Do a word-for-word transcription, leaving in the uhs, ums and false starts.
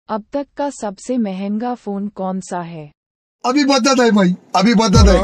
अब तक का सबसे महंगा फोन कौन सा है? अभी बता है भाई, अभी बता है।